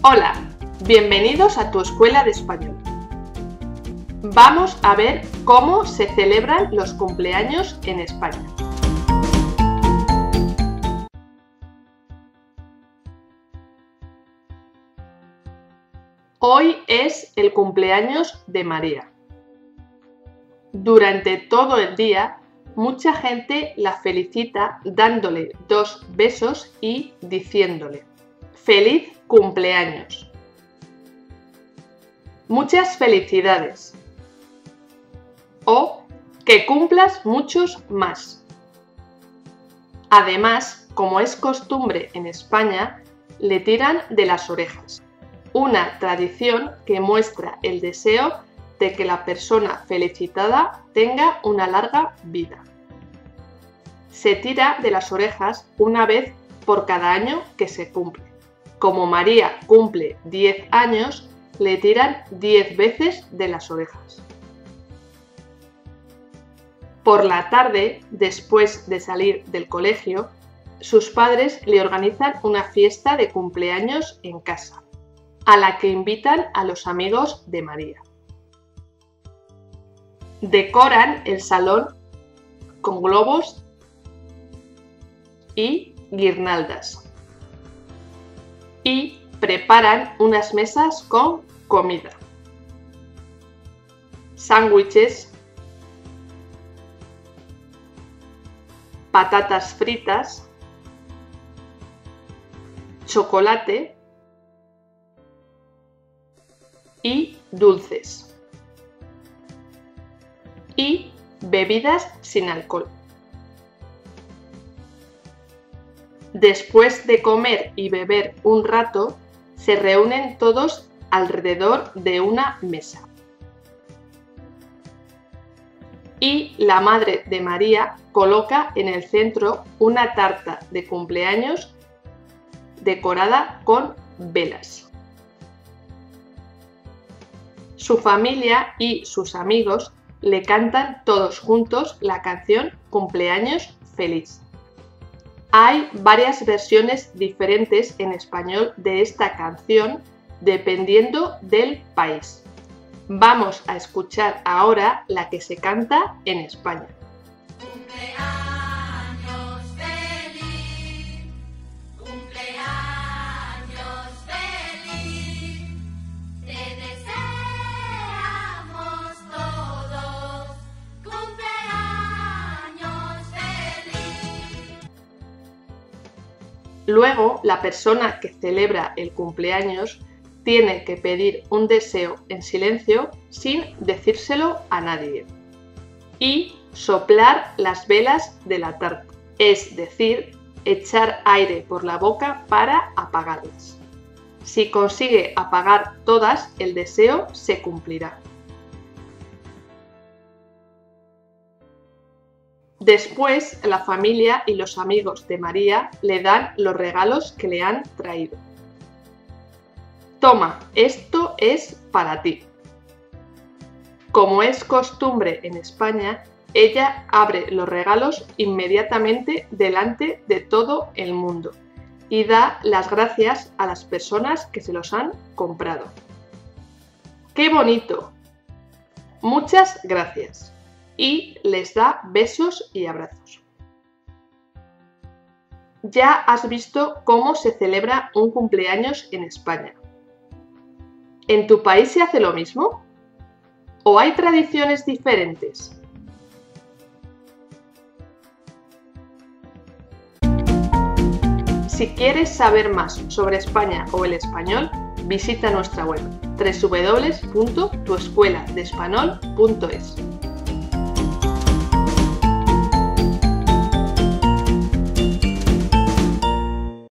Hola, bienvenidos a tu escuela de español. Vamos a ver cómo se celebran los cumpleaños en España. Hoy es el cumpleaños de María. Durante todo el día, mucha gente la felicita dándole 2 besos y diciéndole ¡Feliz cumpleaños! Muchas felicidades o que cumplas muchos más. Además, como es costumbre en España, le tiran de las orejas, una tradición que muestra el deseo de que la persona felicitada tenga una larga vida. Se tira de las orejas una vez por cada año que se cumple. Como María cumple 10 años, le tiran 10 veces de las orejas. Por la tarde, después de salir del colegio, sus padres le organizan una fiesta de cumpleaños en casa, a la que invitan a los amigos de María. Decoran el salón con globos y guirnaldas y preparan unas mesas con comida, sándwiches, patatas fritas, chocolate y dulces y bebidas sin alcohol. Después de comer y beber un rato, se reúnen todos alrededor de una mesa. Y la madre de María coloca en el centro una tarta de cumpleaños decorada con velas. Su familia y sus amigos le cantan todos juntos la canción Cumpleaños Feliz. Hay varias versiones diferentes en español de esta canción dependiendo del país. Vamos a escuchar ahora la que se canta en España. Cumpleaños feliz, cumpleaños feliz, te deseamos todos, cumpleaños feliz. Luego, la persona que celebra el cumpleaños tiene que pedir un deseo en silencio sin decírselo a nadie y soplar las velas de la tarta, es decir, echar aire por la boca para apagarlas. Si consigue apagar todas, el deseo se cumplirá. Después, la familia y los amigos de María le dan los regalos que le han traído. Toma, esto es para ti. Como es costumbre en España, ella abre los regalos inmediatamente delante de todo el mundo y da las gracias a las personas que se los han comprado. ¡Qué bonito! Muchas gracias. Y les da besos y abrazos. Ya has visto cómo se celebra un cumpleaños en España. ¿En tu país se hace lo mismo? ¿O hay tradiciones diferentes? Si quieres saber más sobre España o el español, visita nuestra web www.tuescueladespanol.es.